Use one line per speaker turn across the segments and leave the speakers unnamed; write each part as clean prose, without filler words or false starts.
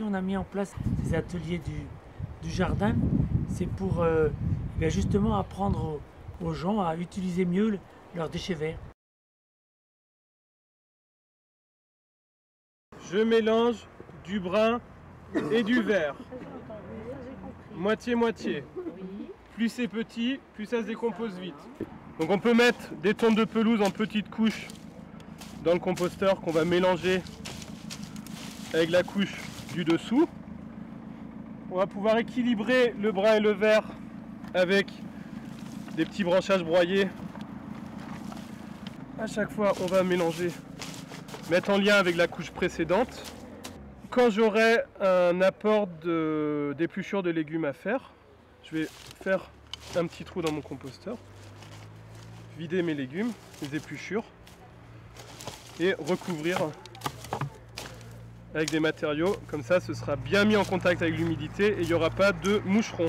on a mis en place ces ateliers du jardin, c'est pour justement apprendre aux gens à utiliser mieux leurs déchets verts.
Je mélange du brun et du vert. Moitié-moitié. Plus c'est petit, plus ça se décompose vite. Donc on peut mettre des tontes de pelouse en petites couches dans le composteur qu'on va mélanger avec la couche du dessous. On va pouvoir équilibrer le brun et le vert avec des petits branchages broyés. À chaque fois, on va mélanger, mettre en lien avec la couche précédente. Quand j'aurai un apport d'épluchures de légumes à faire, je vais faire un petit trou dans mon composteur, vider mes légumes, les épluchures, et recouvrir avec des matériaux. Comme ça, ce sera bien mis en contact avec l'humidité et il n'y aura pas de moucherons.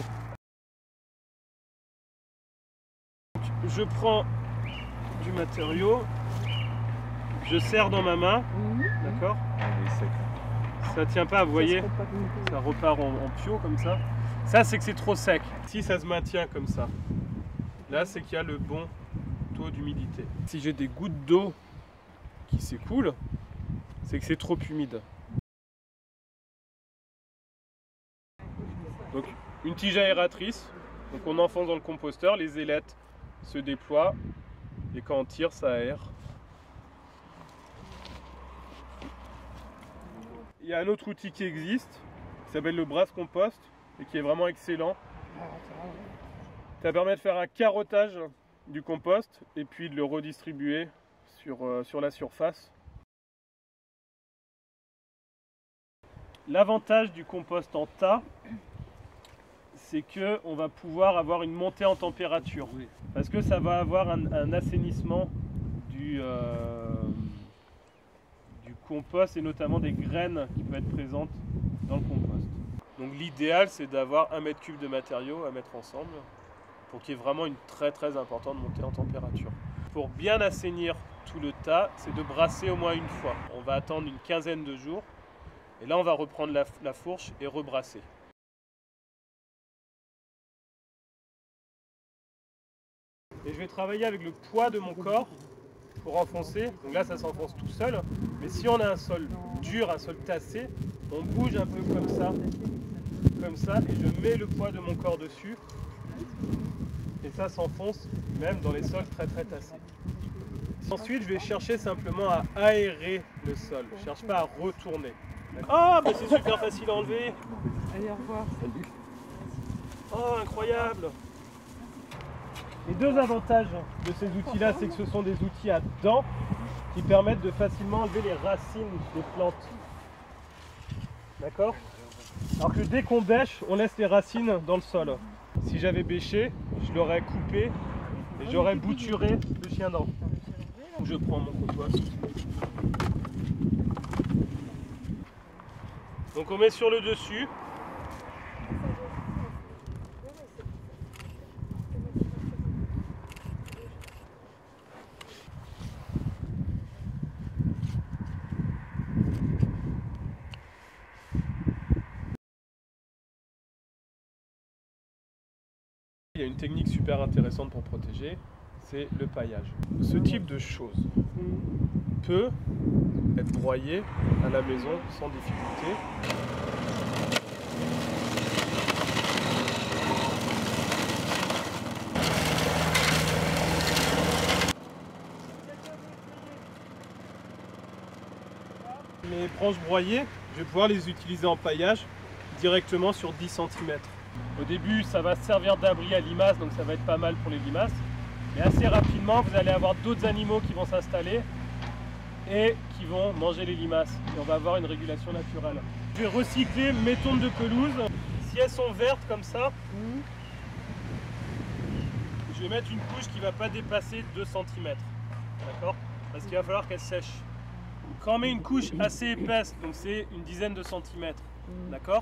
Je prends du matériau, je serre dans ma main, d'accord? Ça tient pas, vous voyez, ça repart en pio comme ça. Ça, c'est que c'est trop sec. Si ça se maintient comme ça, là, c'est qu'il y a le bon taux d'humidité. Si j'ai des gouttes d'eau qui s'écoulent, c'est que c'est trop humide. Donc, une tige aératrice, donc on enfonce dans le composteur, les ailettes se déploient et quand on tire, ça aère. Il y a un autre outil qui existe, qui s'appelle le brasse compost et qui est vraiment excellent. Ça permet de faire un carottage du compost et puis de le redistribuer sur la surface. L'avantage du compost en tas, c'est qu'on va pouvoir avoir une montée en température. Parce que ça va avoir un assainissement du compost et notamment des graines qui peuvent être présentes dans le compost. Donc l'idéal, c'est d'avoir 1 mètre cube de matériaux à mettre ensemble pour qu'il y ait vraiment une très importante montée en température. Pour bien assainir tout le tas, c'est de brasser au moins une fois. On va attendre une quinzaine de jours et là on va reprendre la fourche et rebrasser. Et je vais travailler avec le poids de mon corps pour enfoncer. Donc là ça s'enfonce tout seul, mais si on a un sol dur, un sol tassé, on bouge un peu comme ça, et je mets le poids de mon corps dessus et ça s'enfonce même dans les sols très tassés. Ensuite je vais chercher simplement à aérer le sol, je ne cherche pas à retourner. Ah, mais c'est super facile à enlever.
Allez, au revoir.
Salut. Oh, incroyable. Les deux avantages de ces outils-là, c'est que ce sont des outils à dents qui permettent de facilement enlever les racines des plantes. D'accord? Alors que dès qu'on bêche, on laisse les racines dans le sol. Si j'avais bêché, je l'aurais coupé et j'aurais bouturé le chien-dent. Je prends mon compost. Donc on met sur le dessus. Il y a une technique super intéressante pour protéger, c'est le paillage. Ce type de choses peut être broyé à la maison sans difficulté. Mes branches broyées, je vais pouvoir les utiliser en paillage directement sur 10 cm. Au début, ça va servir d'abri à limaces, donc ça va être pas mal pour les limaces. Mais assez rapidement, vous allez avoir d'autres animaux qui vont s'installer et qui vont manger les limaces. Et on va avoir une régulation naturelle. Je vais recycler mes tontes de pelouse. Si elles sont vertes comme ça, je vais mettre une couche qui ne va pas dépasser 2 cm. D'accord? Parce qu'il va falloir qu'elle sèche. Quand on met une couche assez épaisse, donc c'est une dizaine de centimètres, d'accord?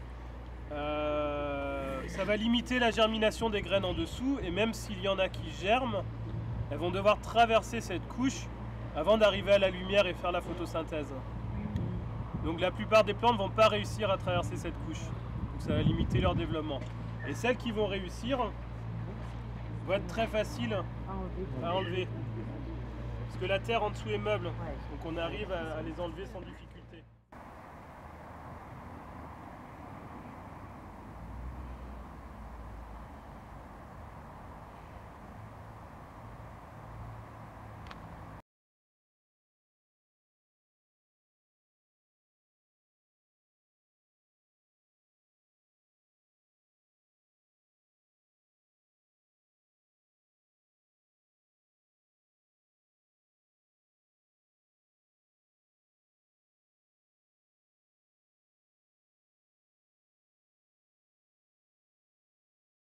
Ça va limiter la germination des graines en dessous, et même s'il y en a qui germent, elles vont devoir traverser cette couche avant d'arriver à la lumière et faire la photosynthèse. Donc la plupart des plantes ne vont pas réussir à traverser cette couche. Donc ça va limiter leur développement. Et celles qui vont réussir vont être très faciles à enlever. Parce que la terre en dessous est meuble. Donc on arrive à les enlever sans difficulté.